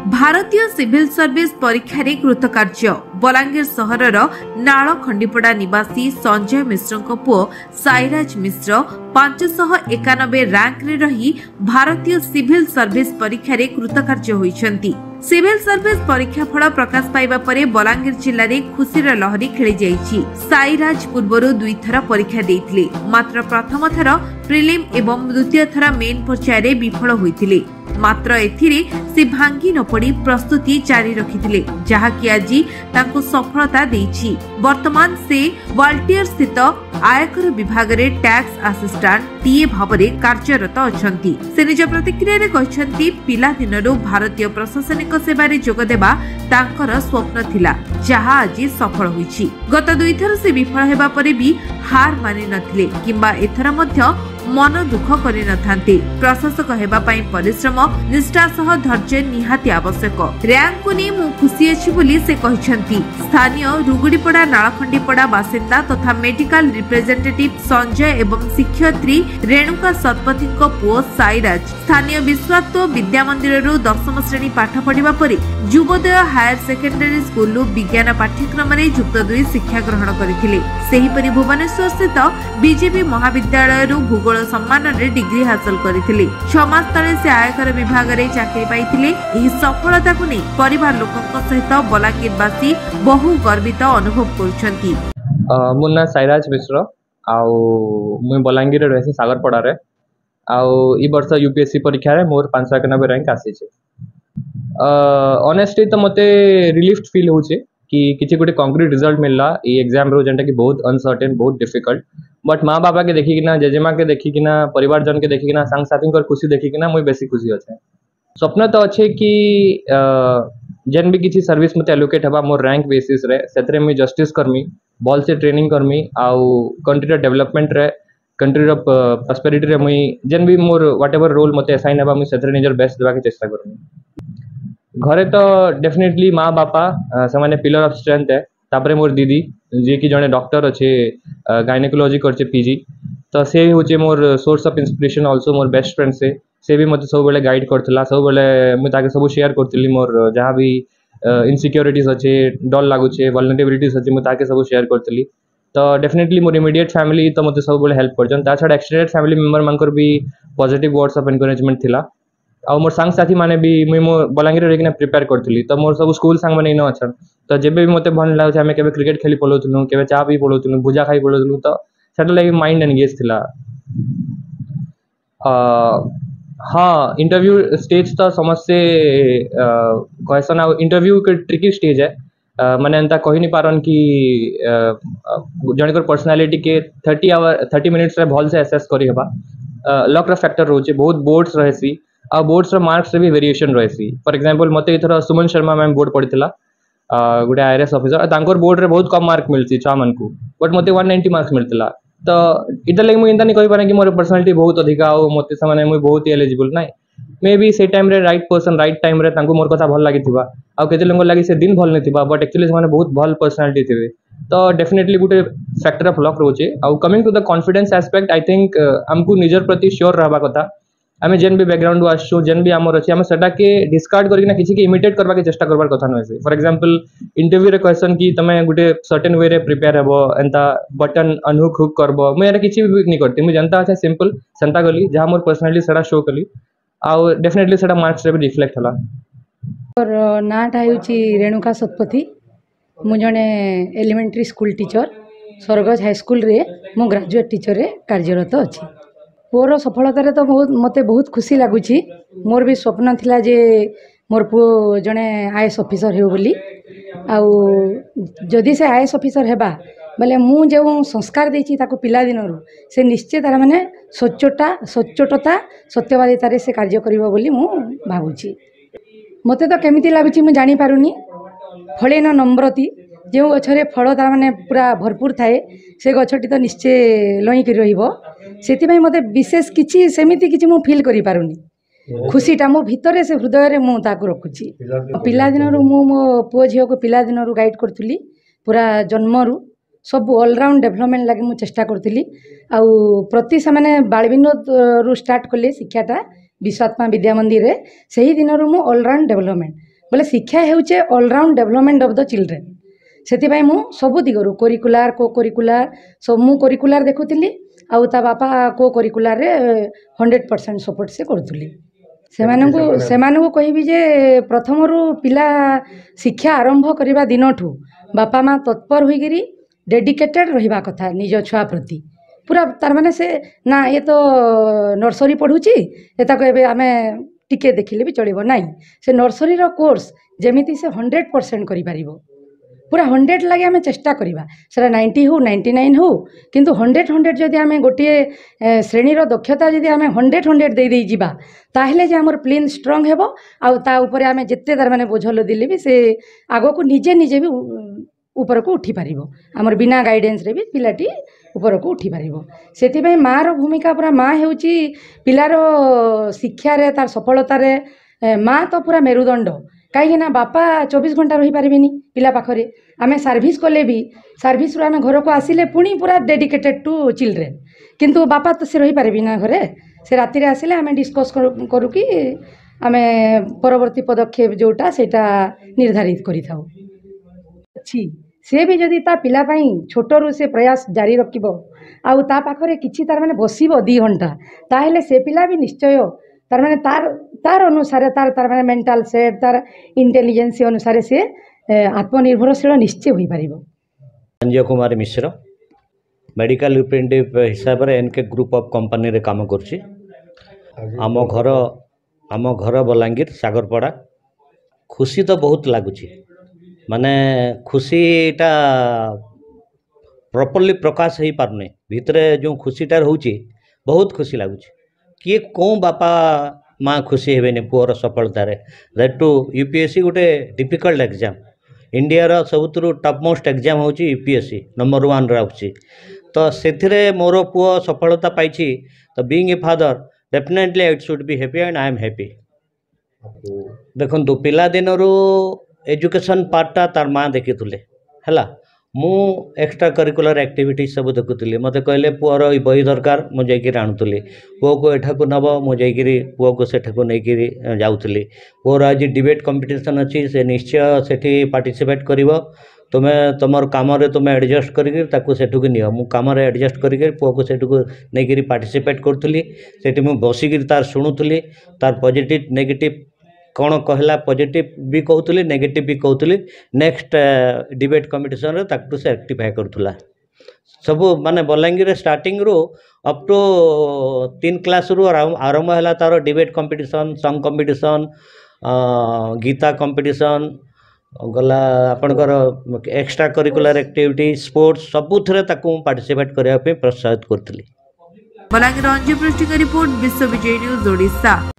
भारतीय civil service परीक्षा रे कृतकार्य बलांगीर सहरर नाल खंडीपड़ा निवासी संजय मिश्र पुओ साईराज मिश्र 591 रैंक रे रही भारतीय सिविल सर्विस परीक्षा रे कृतकार्य होइछंती। सिविल सर्विस परीक्षा फल प्रकाश पाइबा परे बलांगीर जिल्ला रे खुशीर लहरी खेली जाइछि। साईराज पूर्वरु 2 थर परीक्षा देइथिले, मात्र प्रथम थर प्रिलिम एवं द्वितीय थर मेन पर्याय रे विफल होइथिले। मात्र एथिरे से भांगी न पड़ी प्रस्तुति जारी रखिथिले, जहा कि आजि तांको सफलता देइछि। वर्तमान से वाल्टियर स्थित आयकर विभाग रे टैक्स असिस्टेंट टीए भाबरे कार्यरत अछंती। से निज प्रतिक्रिया रे कहछंती पिला दिनरु भारतीय प्रशासनिक सेवा रे जोग देबा तांकर स्वप्न थिला, जहा आजि सफल होइछि। गत 2 थर से विफल हेबा परे भी हार मानि नथिले किंबा एथर मध्य मन दुख करि नथांती। प्रशासक हेबा पई परिश्रम निष्ठा सह धैर्य निहाती आवश्यक। रैंक को नै मु खुशी अछि बोली से कहछंती। स्थानीय रुगुडीपड़ा नालखंडीपड़ा बासिंदा तथा मेडिकल रिप्रेजेंटेटिव संजय एवं शिक्षयित्री रेणुका शतपथी पुओ साईराज स्थानीय विश्वात्व विद्या मंदिर 10म श्रेणी पाठ पढ़िबा परे युवोदय हायर सेकेंडरी स्कूल विज्ञान पाठ्यक्रम रे युक्त 2 शिक्षा ग्रहण करथिले। सेहीपरि भुवनेश्वर स्थित बीजेपी महाविद्यालय भूगोल सम्मान रे डिग्री हासिल करथिले। 6 मास तले से आयकर विभाग रे चाकरी पाइथिले। एही सफलता को नै परिवार लोकक सहित बलांगीरवासी बहु गर्वित अनुभव करूछंती। मोर ना साईराज मिश्र आउ मुई बलांगीर रहसी सागरपड़ा रे आउ ई वर्ष यूपीएससी परीक्षा रे मोर 591 रैंक आसी छे। ऑनेस्टली तो मते रिलीफ फील होचे कि किछि गोटे कंक्रीट रिजल्ट मिलला ई एग्जाम रो जेंटा कि बहुत अनसर्टेन बहुत डिफिकल्ट, बट माँ बाबा के देखी किना जेजेमा के देखी किना परिवार जन के देखी किना संग साथी कर खुशी देखी किना मुई बेसी खुशी अच्छे। स्वप्न तो अच्छे कि जेन भी किसी सर्विस मते एलोकेट हबा मोर रैंक बेसिस रे सेतरे मुई जस्टिस करमी, बॉल से ट्रेनिंग करमी आउ कंट्री रो डेवलपमेंट रे कंट्री रो प्रॉस्पेरिटी रे मुई जेन भी मोर व्हाटएवर रोल मते असाइन हबा मुई सेतरे निजर बेस्ट देबा के चेष्टा करमी। घरे तो डेफिनेटली माँ बापा से माने पिलर ऑफ स्ट्रेंथ है। तापरे मोर दीदी जे कि जने डॉक्टर अच्छे गायनेकोलॉजी करछे पीजी, तो से होचे मोर सोर्स ऑफ इंस्पिरेशन आल्सो मोर बेस्ट फ्रेंड से भी मते सब बेले गाइड करथला। सब बेले मु ताके सब शेयर करथली मोर जहाँ भी इनसिक्योरिटीज अच्छे डर लागुचे वल्नरेबिलिटीज अच्छे मु ताके सब शेयर करथली। तो डेफिनेटली मोर इमीडिएट फैमिली तो मते सब बेले हेल्प करछन। ता छाड़ एक्सटेंडेड फैमिली मेंबर मानकर भी पॉजिटिव वर्ड्स ऑफ एनकरेजमेंट थिला। आ मोर सांग साथी माने भी मुई मो बलांगीर रे प्रिपेयर करथली। तो मोर सब स्कूल सांग माने न अछन, तो जेबे भी मते भन लागछ हमें केबे क्रिकेट खेली पलोथलु केबे चा भी पलोथलु भुजा खाई पलोथलु, तो सेटा लागी माइंड एंगेज थिला। हाँ इंटरव्यू स्टेज तो समस्ते कहसन इंटरव्यू के ट्रिकी स्टेज है। माने एंता कहि नहीं पारन कि जनकर पर्सनालिटी के 30 मिनट्स रे भल से एसेस करी हबा। लक रा फैक्टर रोचे बहुत बोर्ड्स रहसी आ बोर्ड्स रो मार्क्स रे भी वेरिएशन रहसी। फॉर एग्जांपल मते इथर सुमन शर्मा मैम बोर्ड पढ़िथिला गोटे आईआरएस ऑफिसर, तांकर बोर्ड रे बहुत कम मार्क मिलसी छा मन को, बट मते 190 मार्क्स मिलतिला। तो इधर लगे मुझे नहीं कही पारे कि मोर पर्सनालिटी बहुत अधिक आ मते से मुझे बहुत ही एलिजिबल ना मे बी से टाइम रे राइट पर्सन राइट टाइम रे तांको मोर कथा भल लागी थिबा आ केते लोग लागी से दिन भल नहीं थिबा, बट एक्चुअली से बहुत भल पर्सनालिटी थिबे। तो डेफिनेटली गोटे फैक्टर ऑफ लक रोचे। आ coming to the confidence aspect I think हमको निजर प्रति श्योर रहबा कथा। आमे जेन भी बैकग्राउंड आसछु जेन भी आमर अछि आमे सेटा के डिस्कार्ड करके ना किसी के इमिटेट करबा के चेष्टा करबार कथा नय से। फॉर एग्जांपल इंटरव्यू रे क्वेश्चन कि तमे गुटे सर्टेन वे रे प्रिपेयर हेबो एंता बटन अनहुक हुक करबो मैं एरा किछि भी नहीं करते। मैं जनता अच्छा सिंपल सेंता गली जहां मोर पर्सनालिटी सेटा शो कली आ डेफिनेटली सेटा मार्क्स रे भी रिफ्लेक्ट हला। और नाटा हेउची रेणुका शतपथी, मु जने एलिमेंटरी स्कूल टीचर सरगज हाई स्कूल रे मु ग्रेजुएट टीचर रे कार्यरत अछि। पुओर सफलतार तो बहुत मते बहुत खुशी लगुच। मोर भी स्वप्न थिला जे मोर पुओ जड़े आईएएस ऑफिसर हो बोली। आउ जदि से आईएएस ऑफिसर हेबा बेले मु जो संस्कार देछि ताको पिला दिनरु से निश्चय तार माने सच्चोटता सत्यवादितार से कार्य करिवो बोली मु भाबुछि। मते तो केमिति लागुछि मु जानि पारुनी। फलेन नम्रति जो गछरे फल तार माने पूरा भरपूर थाए से गछटी तो निश्चय लई करि रहिबो। सेतिबाई मते विशेष किछि सेमिति किछि मु फील करि पारुनी। खुशीटा मो भितरे से हृदय रे मु ताको रखुछि। पिला दिनरु मु मो पुओ झियो को पिला दिनरु गाइड करथुली पूरा जन्मरु सब ऑलराउंड डेवलपमेंट लगे मु चेष्टा करथुली। आउ प्रति से माने बालविनोद रु स्टार्ट कले शिक्षाटा विश्वात्मा विद्या मंदिर रे सही दिनरु मु ऑलराउंड डेवलपमेंट बोले शिक्षा हेउचे all round development of the children से मु सबु दिगरु करिकुलार को करिकुलार सब मु करिकुलार देखुली आउ ता बापा को करिकुलार रे 100% सपोर्ट से करुली सेमानकु कहबी जे प्रथम रु पिला शिक्षा आरंभ करबा दिन ठू बापा माँ तत्पर होइगिरी डेडिकेटेड रहिबा कथा निज छुआ प्रति पूरा तार माने से ना ये तो नर्सरी पढ़ुची एताको एबे आमे टिके देखिले भी चलिबो नाही से नर्सरी रो कोर्स जेमिति से 100% करि पारिबो पूरा 100 लगे आमे चेष्टा करिबा सेरा 90 हो 99 हो किंतु 100 जदि आमे गोटे श्रेणी रो दक्षता जदि आमे 100 दे दे जिबा ताहेले जे हमर प्लेन स्ट्रांग हेबो आ ता ऊपर आमे जत्ते तार माने बोझल दिले भी से आगो को निजे निजे भी ऊपर को उठी पारिबो हमर बिना गाइडेंस रे भी पिलाटी ऊपर को उठी पारिबो सेति भाई माँ रो भूमिका पूरा माँ हेउची पिलार शिक्षा रे तार सफलता रे माँ तो पूरा मेरुदंड कहीं ना बापा 24 घंटा रही पारिबेनी पिला पाखरे आमे सर्विस कले भी सर्विस रो आमे घर को आसिले पुणी पूरा डेडिकेटेड टू चिल्ड्रेन किंतु बापा तो से रही पारिबी ना घरे से राति रे आसिले आमे डिस्कस करू कि आमे परवर्ती पदक्षेप जोटा सेटा निर्धारित करि थाउ छी से भी जदि ता पिला पाई छोटरू से प्रयास जारी रखिबो आउ ता पाखरे किछि तार माने बसिबो 2 घंटा ताहेले से पिला भी निश्चय तार माने तार अनुसार तार माने मेंटल सेट तार इंटेलिजेंस अनुसार से आत्मनिर्भरशील निश्चय होई पारिबो। संजय कुमार मिश्र मेडिकल रिप्रेजेंटेटिव हिसाब रे एनके ग्रुप ऑफ कंपनी रे काम करछि। आम घर बलांगीर सागरपड़ा खुशी तो बहुत लगुच माने खुशीटा प्रॉपर्ली प्रकाश हो पारने भितरे जो खुशीटा होची बहुत खुशी लगुच किए कौन बापा माँ खुशी हेबेनि पुअर सफलतार दैट टू यूपीएससी गोटे डिफिकल्ट एग्जाम इंडिया सबुठ टॉप मोस्ट एग्जाम हूँ यूपीएससी नंबर 1 रही तो से मोर पुओ सफलता पाई तो being a father definitely it should be happy and I am happy. देखो पिला दिन एजुकेशन पार्टा तार माँ देखी है मु एक्स्ट्रा करिकुलर एक्टिविटी सब देखुली मत कहले पुअर बही दरकार मुझे आणुली पुओ को एठाकू नब मुझे पुओ को सेठाकू नहीं जाऊली पुअर आज डिबेट कंपटीशन अच्छी से निश्चय सेठी पार्टिसिपेट करिवो तुमे तुमर काम रे तुमे एडजस्ट करिक ताकू सेठू नियो मु काम रे एडजस्ट करिक पुओ को सेठू नहीं पार्टिसिपेट करूली सेठी मु बसिक तार शुणुली तार पॉजिटिव नेगेटिव कौन कहला पॉजिटिव भी कहूली नेगेटिव भी कहूली नेक्स्ट डिबेट कंपटीशन रे ताकू से रेक्टिफाई करूला सब माने बलांगीर स्टार्टिंग रो अप टू 3 क्लास रू आरंभ है तार डिबेट कंपटीशन सॉन्ग कंपटीशन गीता कंपटीशन गला आपणकर एक्स्ट्रा करिकुलर एक्टिविटी स्पोर्ट्स सबुथरे ताकू पार्टिसिपेट करने प्रोत्साहित करथली। बलांगीर अंजु पृष्टि का रिपोर्ट विश्व विजय न्यूज ओडिशा।